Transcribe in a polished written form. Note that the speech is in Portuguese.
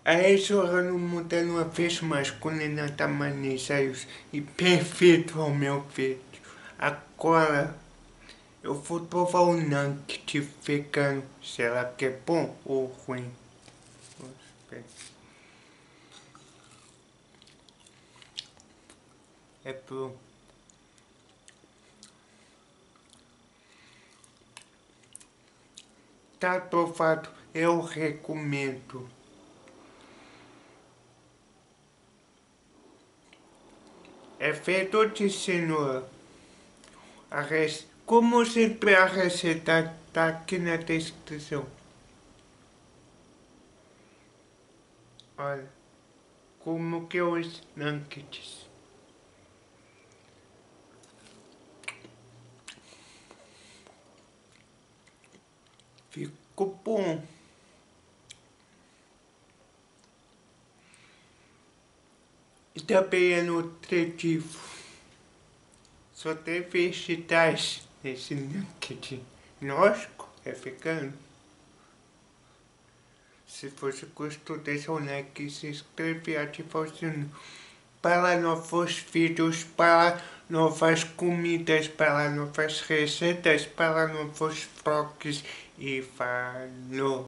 Adesso non montando uma vez mais quando não está manejeiros e perfeito ao meu ver. Agora eu vou provar o nugget vegano. Será que é bom ou ruim? É bom. Tá provado, eu recomendo. É feito de cenoura. Como sempre a receita tá aqui na descrição. Olha, como que os nuggets. Ficou bom. E também é nutritivo. Só tem vegetais nesse nugget. Lógico, é vegano. Se você gostou desse like, se inscreve e ativa o sininho para novos vídeos, para novas comidas, para novas receitas, para novos vlogs e falou!